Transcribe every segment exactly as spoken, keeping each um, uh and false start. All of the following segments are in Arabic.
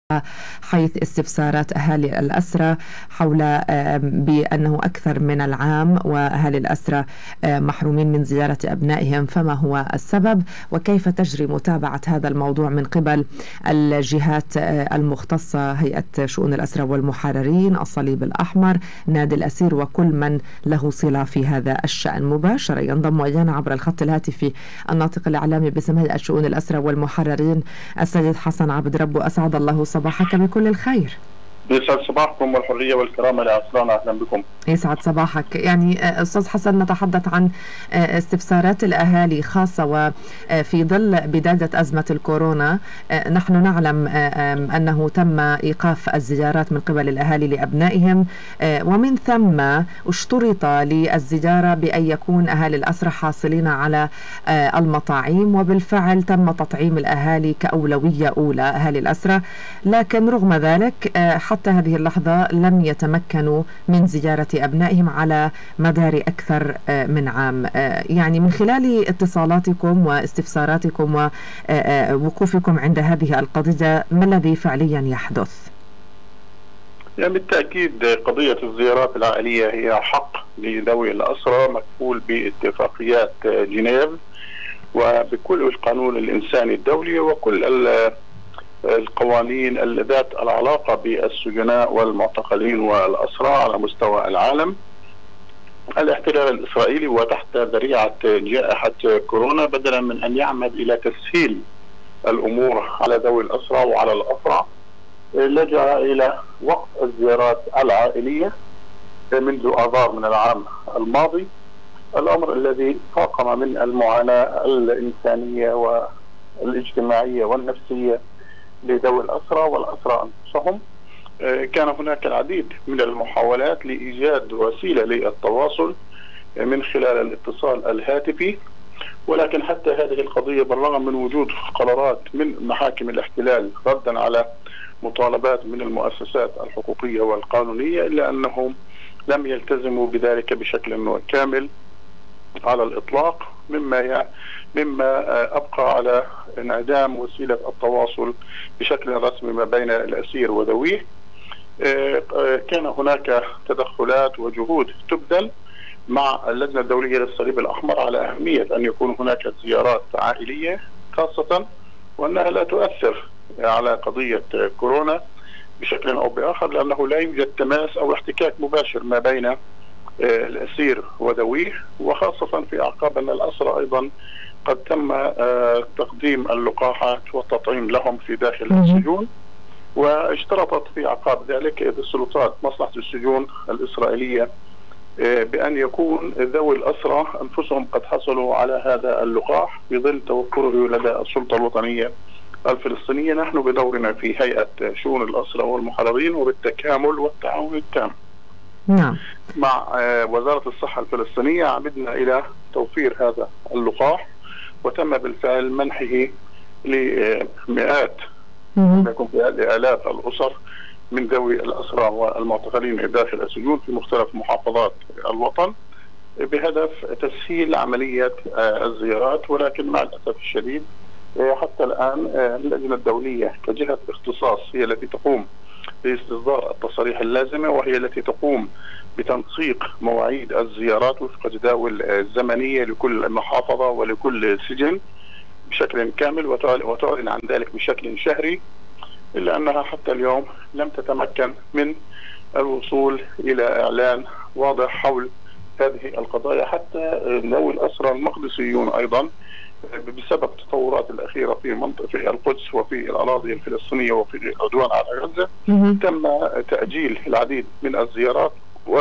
حيث استفسارات أهالي الأسرى حول بأنه أكثر من العام وأهالي الأسرى محرومين من زيارة أبنائهم، فما هو السبب وكيف تجري متابعة هذا الموضوع من قبل الجهات المختصة، هيئة شؤون الأسرى والمحررين، الصليب الأحمر، نادي الأسير وكل من له صلة في هذا الشأن. مباشرة ينضم إلينا عبر الخط الهاتفي الناطق الإعلامي باسم هيئة شؤون الأسرى والمحررين السيد حسن عبد ربه، أسعد الله صباحك بكل الخير. يسعد صباحكم والحرية والكرامة لأسرانا، أهلا بكم. يسعد صباحك. يعني أستاذ حسن، نتحدث عن استفسارات الأهالي خاصة وفي ظل بداية أزمة الكورونا. نحن نعلم أنه تم إيقاف الزيارات من قبل الأهالي لأبنائهم، ومن ثم اشترط للزيارة بأن يكون أهالي الأسرى حاصلين على المطاعيم، وبالفعل تم تطعيم الأهالي كأولوية أولى أهالي الأسرى، لكن رغم ذلك حتى هذه اللحظة لم يتمكنوا من زيارة أبنائهم على مدار أكثر من عام. يعني من خلال اتصالاتكم واستفساراتكم ووقوفكم عند هذه القضية، ما الذي فعليا يحدث؟ يعني بالتأكيد قضية الزيارات العائلية هي حق لذوي الأسرى مكفول باتفاقيات جنيف وبكل القانون الإنساني الدولي وكل القوانين ذات العلاقة بالسجناء والمعتقلين والأسرى على مستوى العالم. الاحتلال الإسرائيلي وتحت ذريعة جائحة كورونا، بدلا من أن يعمد إلى تسهيل الأمور على ذوي الأسرى وعلى الأسرى، لجأ إلى وقف الزيارات العائلية منذ آذار من العام الماضي، الأمر الذي فاقم من المعاناة الإنسانية والاجتماعية والنفسية لذوي الأسرى والأسرى أنفسهم. كان هناك العديد من المحاولات لإيجاد وسيلة للتواصل من خلال الاتصال الهاتفي، ولكن حتى هذه القضية بالرغم من وجود قرارات من محاكم الاحتلال ردا على مطالبات من المؤسسات الحقوقية والقانونية، إلا أنهم لم يلتزموا بذلك بشكل كامل على الإطلاق، مما مما أبقى على انعدام وسيلة التواصل بشكل رسمي ما بين الأسير وذويه. كان هناك تدخلات وجهود تبذل مع اللجنة الدولية للصليب الأحمر على أهمية أن يكون هناك زيارات عائلية، خاصة وأنها لا تؤثر على قضية كورونا بشكل أو بآخر، لأنه لا يوجد تماس أو احتكاك مباشر ما بين الأسير وذويه، وخاصة في أعقاب أن الأسرى أيضا قد تم تقديم اللقاحات والتطعيم لهم في داخل السجون. واشترطت في أعقاب ذلك السلطات مصلحة السجون الإسرائيلية بأن يكون ذوي الأسرى أنفسهم قد حصلوا على هذا اللقاح في ظل توفره لدى السلطة الوطنية الفلسطينية. نحن بدورنا في هيئة شؤون الأسرى والمحررين وبالتكامل والتعاون التام نعم مع وزارة الصحة الفلسطينية عمدنا إلى توفير هذا اللقاح، وتم بالفعل منحه لمئات يكون لآلاف الأسر من ذوي الأسرى والمعتقلين داخل السجون في مختلف محافظات الوطن بهدف تسهيل عملية الزيارات. ولكن مع الأسف الشديد حتى الآن اللجنة الدولية كجهة اختصاص هي التي تقوم باستصدار التصاريح اللازمة، وهي التي تقوم بتنسيق مواعيد الزيارات وفق جداول الزمنية لكل محافظة ولكل سجن بشكل كامل وتعلن عن ذلك بشكل شهري، إلا أنها حتى اليوم لم تتمكن من الوصول إلى إعلان واضح حول هذه القضايا. حتى ذوي الأسرى المقدسيون أيضا بسبب التطورات الأخيرة في منطقة في القدس وفي الأراضي الفلسطينية وفي العدوان على غزة، تم تأجيل العديد من الزيارات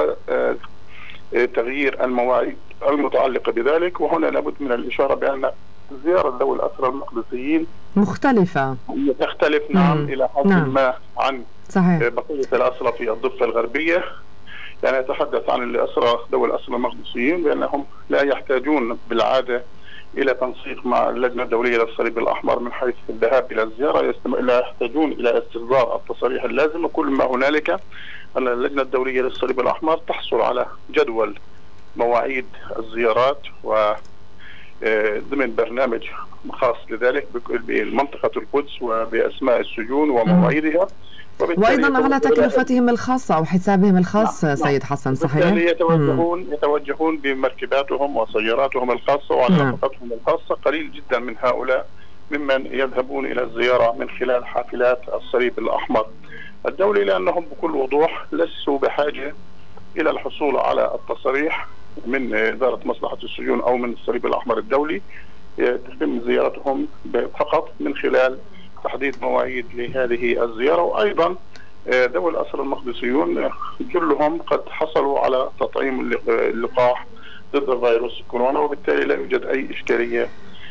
وتغيير المواعيد المتعلقة بذلك. وهنا لابد من الإشارة بأن زيارة ذوي الأسرى المقدسيين مختلفة تختلف نعم إلى حد نعم. ما عن صحيح. بقية الأسرى في الضفة الغربية. يعني يتحدث عن الأسرى ذوي الأسرى المقدسيين بأنهم لا يحتاجون بالعادة إلى تنسيق مع اللجنة الدولية للصليب الأحمر من حيث الذهاب إلى الزيارة، لا يحتاجون إلى استصدار التصاريح اللازمة. كل ما هنالك أن اللجنة الدولية للصليب الأحمر تحصل على جدول مواعيد الزيارات و ضمن برنامج خاص لذلك بمنطقة القدس وبأسماء السجون ومواعيدها، وأيضا على تكلفتهم الخاصة أو حسابهم الخاص. نعم. سيد حسن، صحيح؟ يتوجهون مم. يتوجهون بمركباتهم وسياراتهم الخاصة وعلى نفقتهم الخاصة. قليل جدا من هؤلاء ممن يذهبون إلى الزيارة من خلال حافلات الصليب الأحمر الدولي، لأنهم بكل وضوح لسوا بحاجة إلى الحصول على التصريح من إدارة مصلحة السجون أو من الصليب الأحمر الدولي. تتم زيارتهم فقط من خلال تحديد مواعيد لهذه الزيارة. وأيضا ذوي الأسرى المقدسيون جلهم قد حصلوا على تطعيم اللقاح ضد فيروس كورونا، وبالتالي لا يوجد أي إشكالية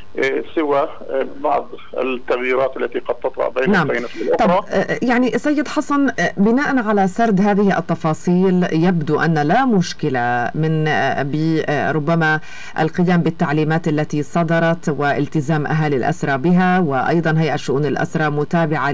سوى بعض التغييرات التي قد تطرأ بين نعم. البينة الأخرى. يعني سيد حسن، بناء على سرد هذه التفاصيل يبدو أن لا مشكلة من بربما القيام بالتعليمات التي صدرت والتزام أهالي الأسرى بها، وأيضا هيئة شؤون الأسرى متابعة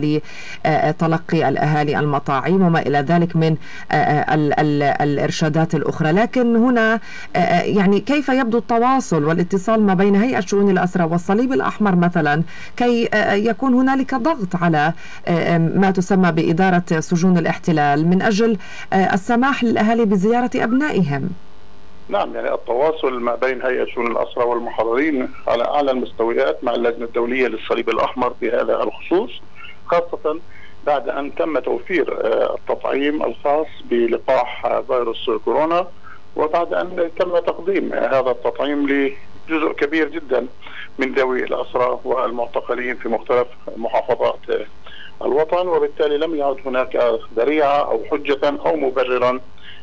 لتلقي الأهالي المطاعيم وما إلى ذلك من ال ال الإرشادات الأخرى. لكن هنا يعني كيف يبدو التواصل والاتصال ما بين هيئة شؤون الأسرى والصليب الأحمر مثلا كي يكون هنالك ضغط على ما تسمى بإدارة سجون الاحتلال من أجل السماح للأهالي بزيارة أبنائهم؟ نعم، يعني التواصل ما بين هيئة شؤون الأسرى والمحررين على أعلى المستويات مع اللجنة الدولية للصليب الأحمر في هذا الخصوص، خاصة بعد أن تم توفير التطعيم الخاص بلقاح فيروس كورونا، وبعد أن تم تقديم هذا التطعيم لجزء كبير جدا من ذوي الأسرى والمعتقلين في مختلف محافظات الوطن. وبالتالي لم يعد هناك ذريعة أو حجة أو مبررا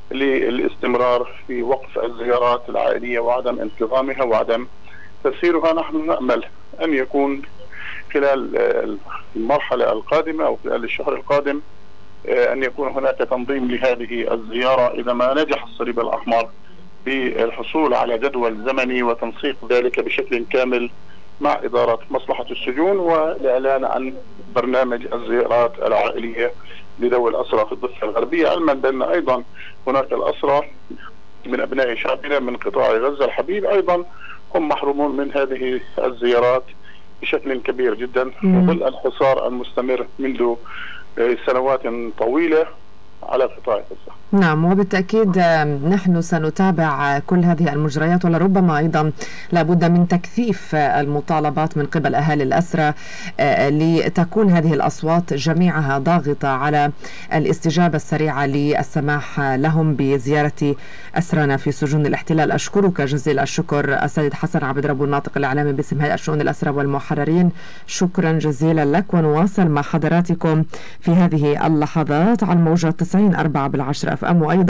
للاستمرار في وقف الزيارات العائلية وعدم انتظامها وعدم تسييرها. نحن نأمل أن يكون خلال المرحلة القادمة أو خلال الشهر القادم أن يكون هناك تنظيم لهذه الزيارة إذا ما نجح الصليب الأحمر بالحصول على جدول زمني وتنسيق ذلك بشكل كامل مع إدارة مصلحة السجون، والإعلان عن برنامج الزيارات العائلية لذوي الأسرى في الضفة الغربية، علما بأن أيضا هناك الأسرى من أبناء شعبنا من قطاع غزة الحبيب أيضا هم محرومون من هذه الزيارات بشكل كبير جدا في ظل الحصار المستمر منذ سنوات طويلة على قطاع غزة. نعم، وبالتأكيد نحن سنتابع كل هذه المجريات، ولربما أيضا لابد من تكثيف المطالبات من قبل أهالي الأسرى لتكون هذه الأصوات جميعها ضاغطة على الاستجابة السريعة للسماح لهم بزيارة أسرانا في سجون الاحتلال. أشكرك جزيل الشكر السيد حسن عبد رب، الناطق الإعلامي باسم هيئة شؤون الأسرى والمحررين. شكرا جزيلا لك، ونواصل مع حضراتكم في هذه اللحظات على الموجة تسعين أربعة بالعشرة أف أم وأيضا